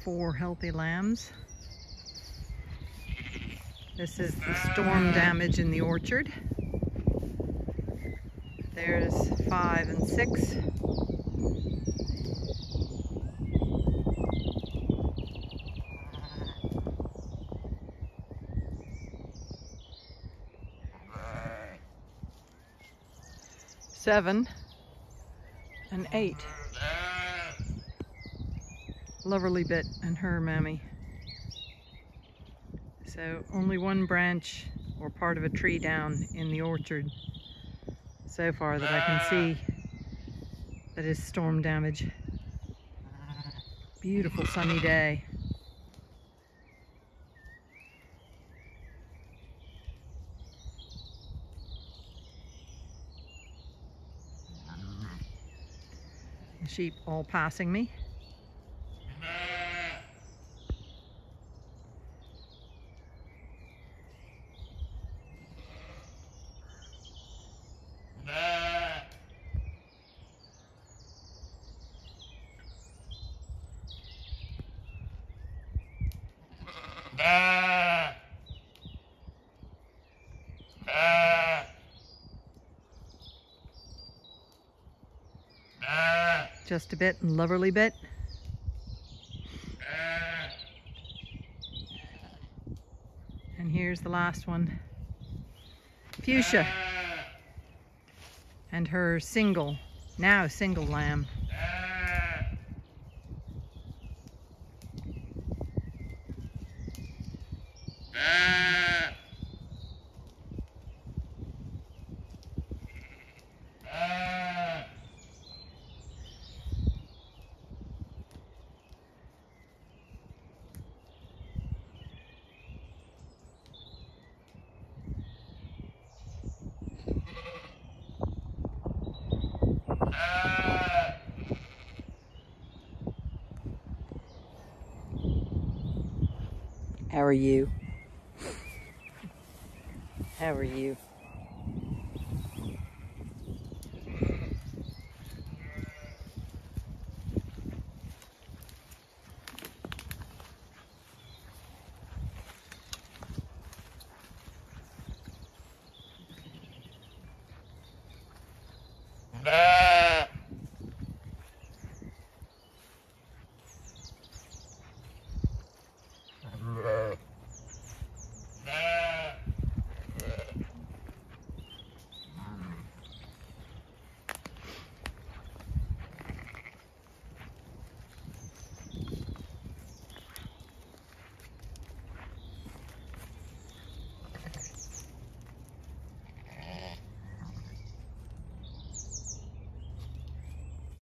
4 healthy lambs. This is the storm damage in the orchard. There's 5 and 6. Seven and 8. Loverly bit and her mammy. So only one branch or part of a tree down in the orchard so far that I can see that is storm damage. Beautiful sunny day. The sheep all passing me. Just a bit and Loverly bit. And here's the last one. Fuchsia. And her now single lamb. How are you? How are you?